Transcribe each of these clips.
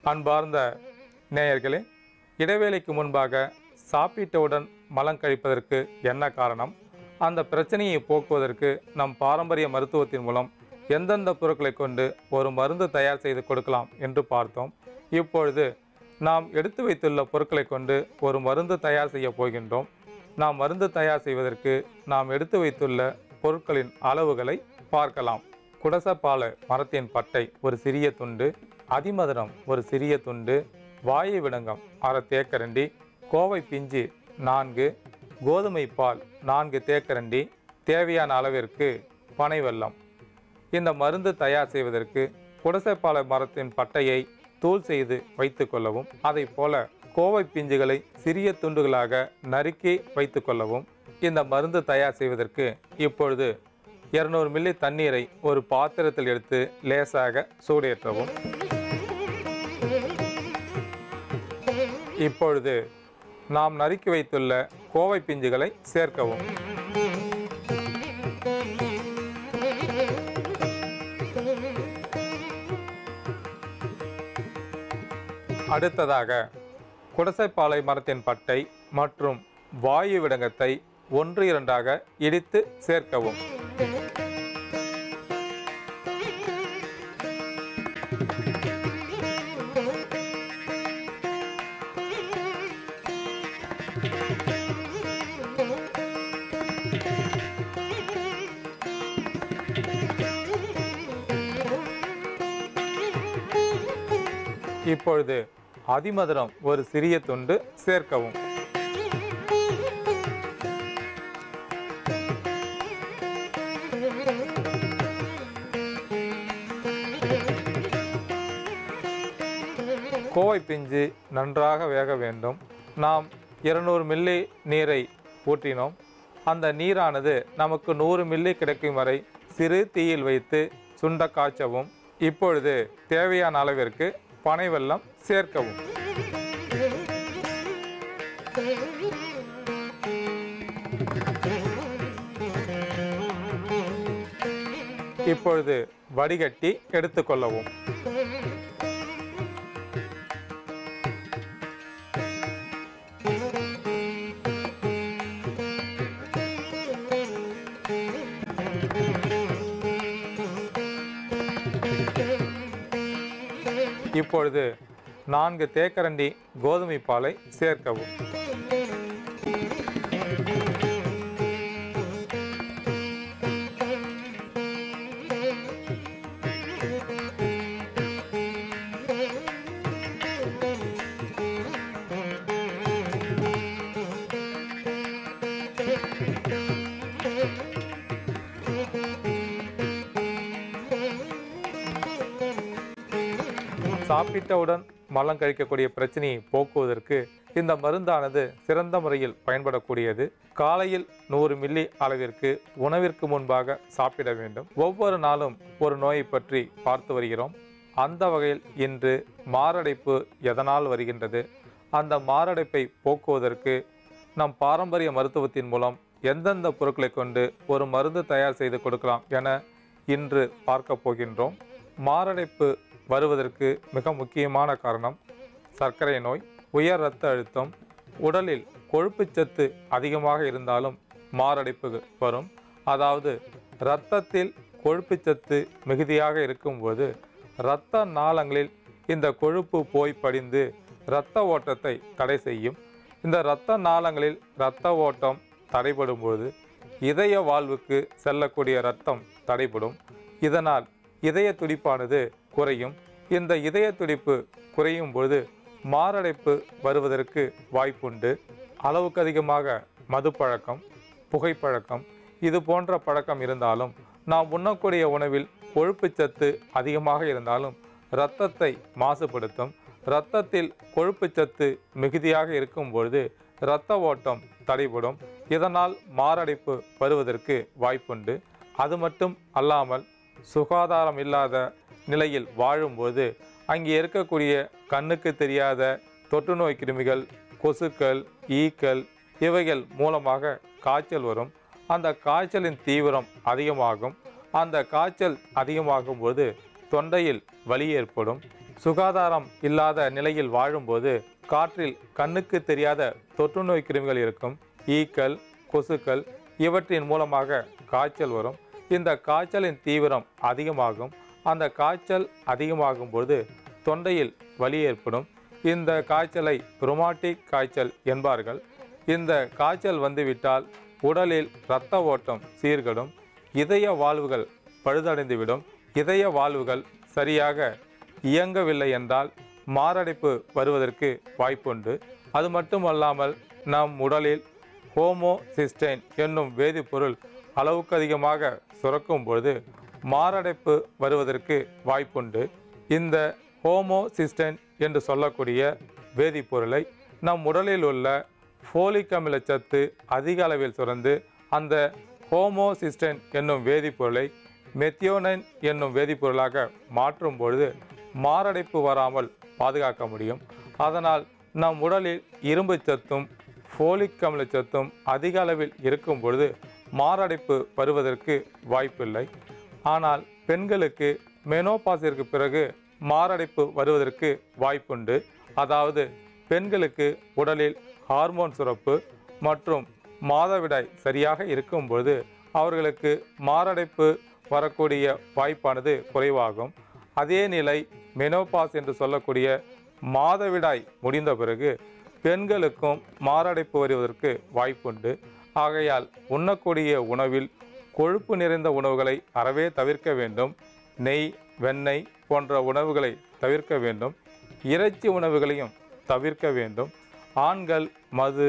அன்பார்ந்த நேயர்களே, இடைவேளைக்கு முன்பாக சாப்பிட்டவுடன் மலம் கழிப்பதற்கு என்ன காரணம், அந்த பிரச்சனையை போக்குவதற்கு நம் பாரம்பரிய மருத்துவத்தின் மூலம் எந்தெந்த பொருட்களை கொண்டு ஒரு மருந்து தயார் செய்து கொடுக்கலாம் என்று பார்த்தோம். இப்பொழுது நாம் எடுத்து வைத்துள்ள பொருட்களை கொண்டு ஒரு மருந்து தயார் செய்ய போகின்றோம். நாம் மருந்து தயார் செய்வதற்கு நாம் எடுத்து வைத்துள்ள பொருட்களின் அளவுகளை பார்க்கலாம். குடசப்பாலை மரத்தின் பட்டை ஒரு சிறிய துண்டு, அதிமதுரம் ஒரு சிறிய துண்டு, வாயு விடங்கம் அரை தேக்கரண்டி, கோவை பிஞ்சு 4, கோதுமை பால் 4 தேக்கரண்டி, தேவையான அளவிற்கு பனை வெல்லம். இந்த மருந்து தயார் செய்வதற்கு குடசப்பாலை மரத்தின் பட்டையை தூள் செய்து வைத்து கொள்ளவும், அதை போல கோவை பிஞ்சுகளை சிறிய துண்டுகளாக நறுக்கி வைத்து கொள்ளவும். இந்த மருந்து தயார் செய்வதற்கு இப்பொழுது 200 மில்லி தண்ணீரை ஒரு பாத்திரத்தில் எடுத்து லேசாக சூடேற்றவும். இப்பொழுது நாம் நறுக்கி வைத்துள்ள கோவை பிஞ்சுகளை சேர்க்கவும். அடுத்ததாக குடசைப்பாலை மரத்தின் பட்டை மற்றும் வாயு விடங்கத்தை 1-2 இடித்து சேர்க்கவும். இப்பொழுது அதிமதுரம் ஒரு சிறிய துண்டு சேர்க்கவும். கோவை பிஞ்சு நன்றாக வேக வேண்டும். நாம் 200 மில்லி நீரை ஊற்றினோம். அந்த நீரானது நமக்கு 100 மில்லி கிடைக்கும் வரை சிறு தீயில் வைத்து சுண்ட காய்ச்சவும். இப்பொழுது தேவையான அளவிற்கு பனை வெல்லம் சேர்க்கவும். இப்பொழுது வடிகட்டி எடுத்துக்கொள்ளவும். இப்பொழுது 4 தேக்கரண்டி கோதுமை பாலை சேர்க்கவும். சாப்பிட்டவுடன் மலம் கழிக்கக்கூடிய பிரச்சனையை போக்குவதற்கு இந்த மருந்தானது சிறந்த முறையில் பயன்படக்கூடியது. காலையில் 100 மில்லி அளவிற்கு உணவிற்கு முன்பாக சாப்பிட வேண்டும். ஒவ்வொரு நாளும் ஒரு நோயை பற்றி பார்த்து வருகிறோம். அந்த வகையில் இன்று மாரடைப்பு எதனால் வருகின்றது, அந்த மாரடைப்பை போக்குவதற்கு நம் பாரம்பரிய மருத்துவத்தின் மூலம் எந்தெந்த பொருட்களை கொண்டு ஒரு மருந்து தயார் செய்து கொடுக்கலாம் என இன்று பார்க்க போகின்றோம். மாரடைப்பு வருவதற்கு மிக முக்கியமான காரணம் சர்க்கரை நோய், உயர் இரத்த அழுத்தம், உடலில் கொழுப்புச்சத்து அதிகமாக இருந்தாலும் மாரடைப்பு வரும். அதாவது இரத்தத்தில் கொழுப்புச்சத்து மிகுதியாக இருக்கும்போது இரத்த நாளங்களில் இந்த கொழுப்பு போய் படிந்து இரத்த ஓட்டத்தை தடை செய்யும். இந்த இரத்த நாளங்களில் இரத்த ஓட்டம் தடைபடும்போது இதய வாழ்வுக்கு செல்லக்கூடிய இரத்தம் தடைபடும். இதனால் இதய துடிப்பானது குறையும். இந்த இதய துடிப்பு குறையும் பொழுது மாரடைப்பு வருவதற்கு வாய்ப்புண்டு. அளவுக்கு அதிகமாக மது பழக்கம், புகைப்பழக்கம் இது போன்ற பழக்கம் இருந்தாலும், நாம் உண்ணக்கூடிய உணவில் கொழுப்புச்சத்து அதிகமாக இருந்தாலும் இரத்தத்தை மாசுபடுத்தும். இரத்தத்தில் கொழுப்புச்சத்து மிகுதியாக இருக்கும் பொழுது இரத்த ஓட்டம் தடைபடும். இதனால் மாரடைப்பு வருவதற்கு வாய்ப்புண்டு. அது மட்டும் அல்லாமல் சுகாதாரம் இல்லாத நிலையில் வாழும்போது அங்கே இருக்கக்கூடிய கண்ணுக்கு தெரியாத தொற்று நோய் கிருமிகள், கொசுக்கள், ஈக்கள் இவைகள் மூலமாக காய்ச்சல் வரும். அந்த காய்ச்சலின் தீவிரம் அதிகமாகும். அந்த காய்ச்சல் அதிகமாகும் போது தொண்டையில் வலி ஏற்படும். சுகாதாரம் இல்லாத நிலையில் வாழும்போது காற்றில் கண்ணுக்கு தெரியாத தொற்று நோய் கிருமிகள் இருக்கும். ஈக்கள், கொசுக்கள் இவற்றின் மூலமாக காய்ச்சல் வரும். இந்த காய்ச்சலின் தீவிரம் அதிகமாகும். அந்த காய்ச்சல் அதிகமாகும் போது தொண்டையில் வலி ஏற்படும். இந்த காய்ச்சலை ருமாட்டிக் காய்ச்சல் என்பார்கள். இந்த காய்ச்சல் வந்துவிட்டால் உடலில் இரத்த ஓட்டம் சீர்கெடும். இதய வால்வுகள் பழுதடைந்துவிடும். இதய வால்வுகள் சரியாக இயங்கவில்லை என்றால் மாரடைப்பு வருவதற்கு வாய்ப்புண்டு. அது மட்டுமல்லாமல் நம் உடலில் ஹோமோசிஸ்டைன் என்னும் வேதிப்பொருள் அளவுக்கு அதிகமாக சுரக்கும் பொழுது மாரடைப்பு வருவதற்கு வாய்ப்புண்டு. இந்த ஹோமோசிஸ்டைன் என்று சொல்லக்கூடிய வேதிப்பொருளை நம் உடலில் உள்ள ஃபோலிக் அமிலச்சத்து அதிக அளவில் சுரந்து அந்த ஹோமோசிஸ்டைன் என்னும் வேதிப்பொருளை மெத்தியோனைன் என்னும் வேதிப்பொருளாக மாற்றும் பொழுது மாரடைப்பு வராமல் பாதுகாக்க முடியும். அதனால் நம் உடலில் இரும்பு சத்தும் ஃபோலிக் அமிலச்சத்தும் அதிக அளவில் இருக்கும் பொழுது மாரடைப்பு வருவதற்கு வாய்ப்பில்லை. ஆனால் பெண்களுக்கு மெனோபாஸிற்கு பிறகு மாரடைப்பு வருவதற்கு வாய்ப்புண்டு. அதாவது பெண்களுக்கு உடலில் ஹார்மோன் சுரப்பு மற்றும் மாதவிடாய் சரியாக இருக்கும் பொழுது அவர்களுக்கு மாரடைப்பு வரக்கூடிய வாய்ப்பானது குறைவாகும். அதே நிலை மெனோபாஸ் என்று சொல்லக்கூடிய மாதவிடாய் முடிந்த பிறகு பெண்களுக்கும் மாரடைப்பு வருவதற்கு வாய்ப்புண்டு. ஆகையால் உண்ணக்கூடிய உணவில் கொழுப்பு நிறைந்த உணவுகளை அறவே தவிர்க்க வேண்டும். நெய், வெண்ணெய் போன்ற உணவுகளை தவிர்க்க வேண்டும். இறைச்சி உணவுகளையும் தவிர்க்க வேண்டும். ஆண்கள் மது,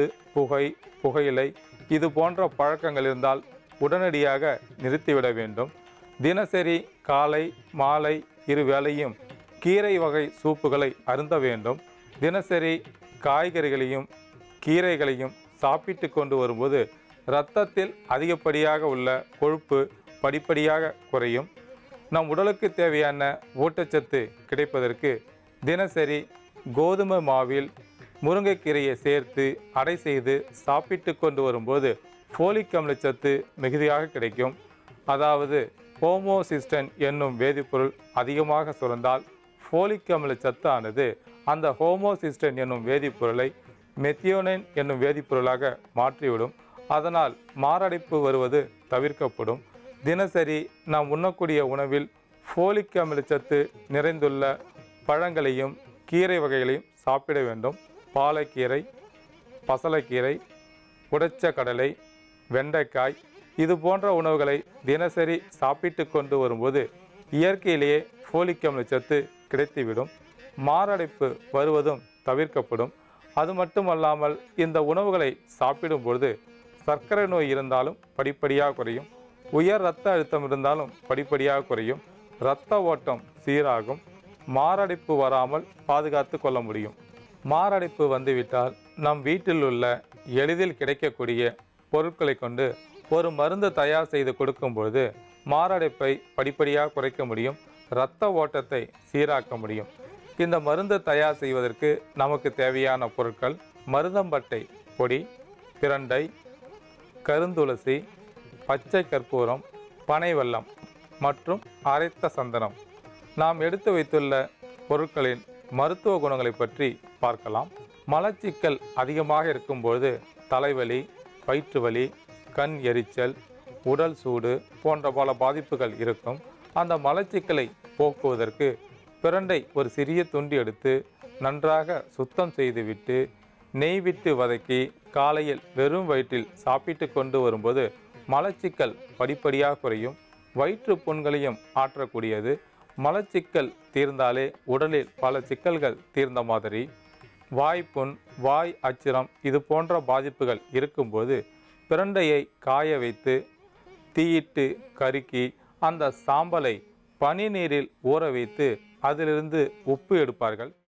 புகையிலை இது போன்ற பழக்கங்கள் இருந்தால் உடனடியாக நிறுத்திவிட வேண்டும். தினசரி காலை மாலை இருவேளையும் கீரை வகை சூப்புகளை அருந்த வேண்டும். தினசரி காய்கறிகளையும் கீரைகளையும் சாப்பிட்டு கொண்டு வரும்போது இரத்தத்தில் அதிகப்படியாக உள்ள கொழுப்பு படிப்படியாக குறையும். நம் உடலுக்கு தேவையான ஊட்டச்சத்து கிடைப்பதற்கு தினசரி கோதுமை மாவில் முருங்கைக்கீரையை சேர்த்து அடை செய்து சாப்பிட்டு கொண்டு வரும்போது ஃபோலிக் அமிலச்சத்து மிகுதியாக கிடைக்கும். அதாவது ஹோமோசிஸ்டைன் என்னும் வேதிப்பொருள் அதிகமாக சுரந்தால் ஃபோலிக் அமிலச்சத்து ஆனது அந்த ஹோமோசிஸ்டைன் என்னும் வேதிப்பொருளை மெத்தியோனைன் என்னும் வேதிப்பொருளாக மாற்றிவிடும். அதனால் மாரடைப்பு வருவது தவிர்க்கப்படும். தினசரி நாம் உண்ணக்கூடிய உணவில் ஃபோலிக் அமிலச்சத்து நிறைந்துள்ள பழங்களையும் கீரை வகைகளையும் சாப்பிட வேண்டும். பாலக்கீரை, பசலைக்கீரை, உடைச்ச கடலை, வெண்டைக்காய் இது போன்ற உணவுகளை தினசரி சாப்பிட்டு கொண்டு வரும்போது இயற்கையிலேயே ஃபோலிக் அமிலச்சத்து கிடைத்துவிடும். மாரடைப்பு வருவதும் தவிர்க்கப்படும். அது மட்டுமல்லாமல் இந்த உணவுகளை சாப்பிடும் பொழுது சர்க்கரை நோய் இருந்தாலும் படிப்படியாக குறையும். உயர் இரத்த அழுத்தம் இருந்தாலும் படிப்படியாக குறையும். இரத்த ஓட்டம் சீராகும். மாரடைப்பு வராமல் பாதுகாத்து கொள்ள முடியும். மாரடைப்பு வந்துவிட்டால் நம் வீட்டில் உள்ள எளிதில் கிடைக்கக்கூடிய பொருட்களை கொண்டு ஒரு மருந்து தயார் செய்து கொடுக்கும் பொழுது மாரடைப்பை படிப்படியாக குறைக்க முடியும். இரத்த ஓட்டத்தை சீராக்க முடியும். இந்த மருந்து தயார் செய்வதற்கு நமக்கு தேவையான பொருட்கள் மருதம்பட்டை பொடி, பிரண்டை, கருந்துளசி, பச்சை கற்பூரம், பனை வெல்லம் மற்றும் அரைத்த சந்தனம். நாம் எடுத்து வைத்துள்ள பொருட்களின் மருத்துவ குணங்களை பற்றி பார்க்கலாம். மலச்சிக்கல் அதிகமாக இருக்கும்போது தலைவலி, வயிற்று வலி, கண் எரிச்சல், உடல் சூடு போன்ற பல பாதிப்புகள் இருக்கும். அந்த மலச்சிக்கலை போக்குவதற்கு பிரண்டை ஒரு சிறிய துண்டு எடுத்து நன்றாக சுத்தம் செய்துவிட்டு நெய் விட்டு வதக்கி காலையில் வெறும் வயிற்றில் சாப்பிட்டு கொண்டு வரும்போது மலச்சிக்கல் படிப்படியாக குறையும். வயிற்று புண்களையும் ஆற்றக்கூடியது. மலச்சிக்கல் தீர்ந்தாலே உடலில் பல சிக்கல்கள் தீர்ந்த மாதிரி. வாய்ப்புண், வாய் அச்சிரம் இது போன்ற பாதிப்புகள் இருக்கும்போது பிரண்டையை காய வைத்து தீயிட்டு கருக்கி அந்த சாம்பலை பனி நீரில் ஊற வைத்து அதிலிருந்து உப்பு எடுப்பார்கள்.